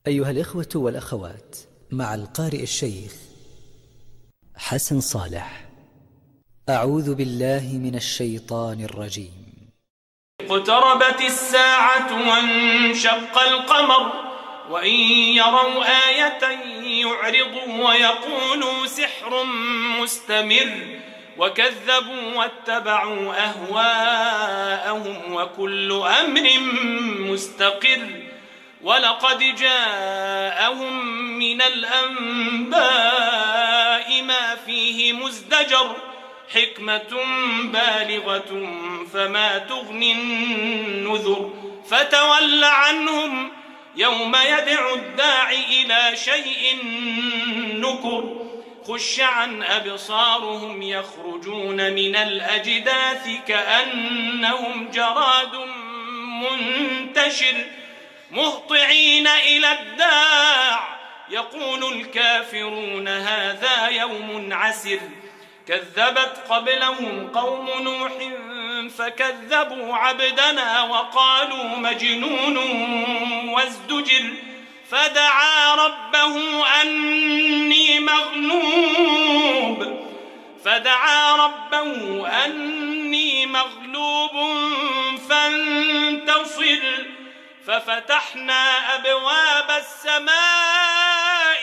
أيها الإخوة والأخوات، مع القارئ الشيخ حسن صالح. أعوذ بالله من الشيطان الرجيم. اقتربت الساعة وانشق القمر وإن يروا آية يعرضوا ويقولوا سحر مستمر وكذبوا واتبعوا أهواءهم وكل أمر مستقر ولقد جاءهم من الأنباء ما فيه مزدجر حكمة بالغة فما تغني النذر فتول عنهم يوم يدعو الداعي إلى شيء نكر خش عن أبصارهم يخرجون من الأجداث كأنهم جراد منتشر مهطعين إلى الداع يقول الكافرون هذا يوم عسر كذبت قبلهم قوم نوح فكذبوا عبدنا وقالوا مجنون وازدجر فدعا ربه أني مغلوب فانتصر ففتحنا أبواب السماء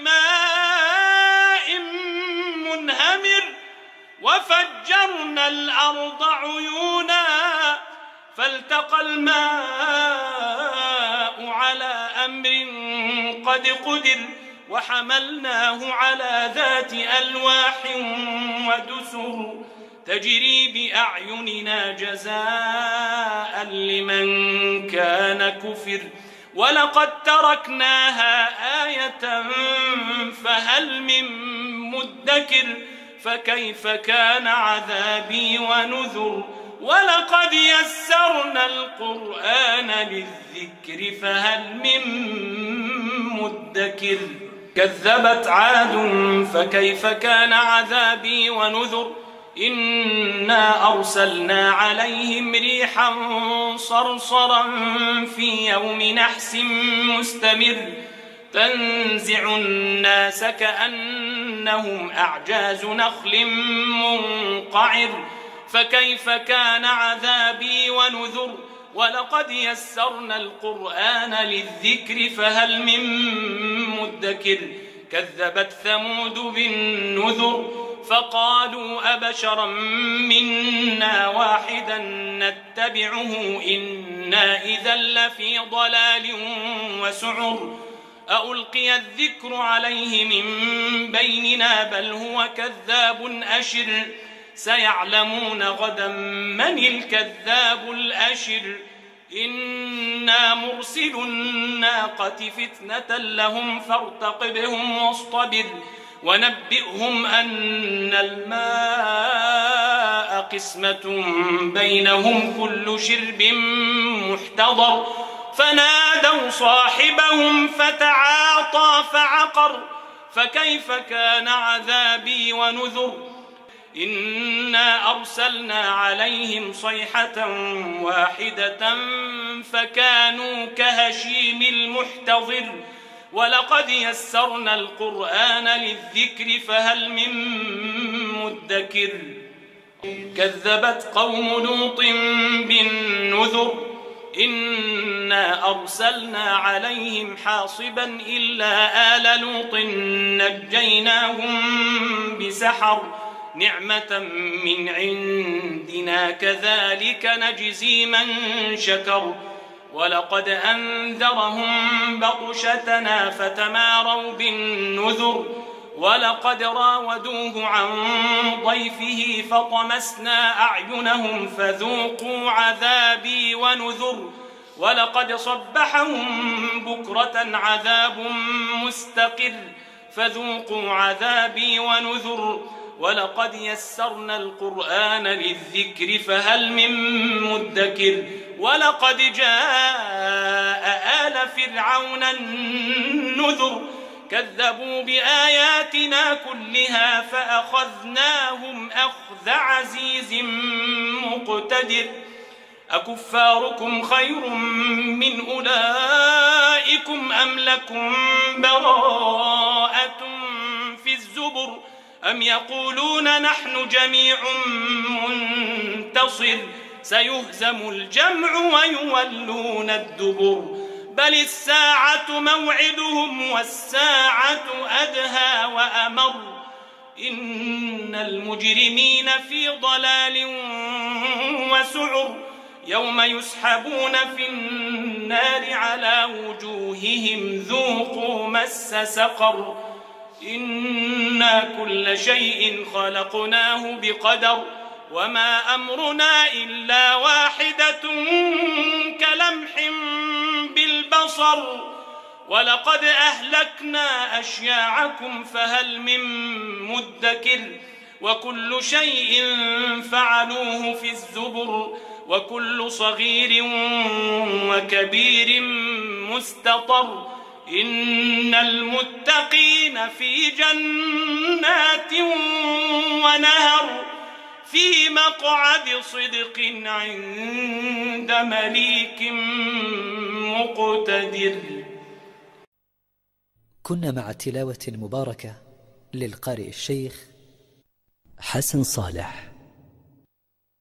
بماء منهمر وفجرنا الأرض عيونا فالتقى الماء على أمر قد قدر وحملناه على ذات ألواح ودسر تجري بأعيننا جزاء لمن كان كفر ولقد تركناها آية فهل من مدكر فكيف كان عذابي ونذر ولقد يسرنا القرآن للذكر فهل من مدكر كذبت عاد فكيف كان عذابي ونذر إنا أرسلنا عليهم ريحا صرصرا في يوم نحس مستمر تنزع الناس كأنهم أعجاز نخل منقعر فكيف كان عذابي ونذر ولقد يسرنا القرآن للذكر فهل من مدكر كذبت ثمود بالنذر فقالوا أبشرا منا واحدا نتبعه إنا إذا لفي ضلال وسعر ألقي الذكر عليه من بيننا بل هو كذاب أشر سيعلمون غدا من الكذاب الأشر إنا مرسل الناقة فتنة لهم فارتقبهم واصطبر ونبئهم أن الماء قسمة بينهم كل شرب محتضر فنادوا صاحبهم فتعاطى فعقر فكيف كان عذابي ونذر إنا أرسلنا عليهم صيحة واحدة فكانوا كهشيم المحتضر ولقد يسرنا القرآن للذكر فهل من مدكر كذبت قوم لوط بالنذر إنا أرسلنا عليهم حاصبا إلا آل لوط نجيناهم بسحر نعمة من عندنا كذلك نجزي من شكر ولقد أنذرهم بطشتنا فتماروا بالنذر ولقد راودوه عن ضيفه فطمسنا أعينهم فذوقوا عذابي ونذر ولقد صبحهم بكرة عذاب مستقر فذوقوا عذابي ونذر ولقد يسرنا القرآن للذكر فهل من مدكر ولقد جاء آل فرعون النذر كذبوا بآياتنا كلها فأخذناهم أخذ عزيز مقتدر أكفاركم خير من أولئكم أم لكم براءة في الزبر أم يقولون نحن جميع منتصر سيهزم الجمع ويولون الدبر بل الساعة موعدهم والساعة أدهى وأمر إن المجرمين في ضلال وسعر يوم يسحبون في النار على وجوههم ذوقوا مس سقر إنا كل شيء خلقناه بقدر وما أمرنا إلا واحدة كلمح بالبصر ولقد أهلكنا أشياعكم فهل من مدكر وكل شيء فعلوه في الزبر وكل صغير وكبير مستطر إن المتقين في جنات ونهر في مقعد صدق عند مليك مقتدر. كنا مع تلاوة مباركة للقارئ الشيخ حسن صالح.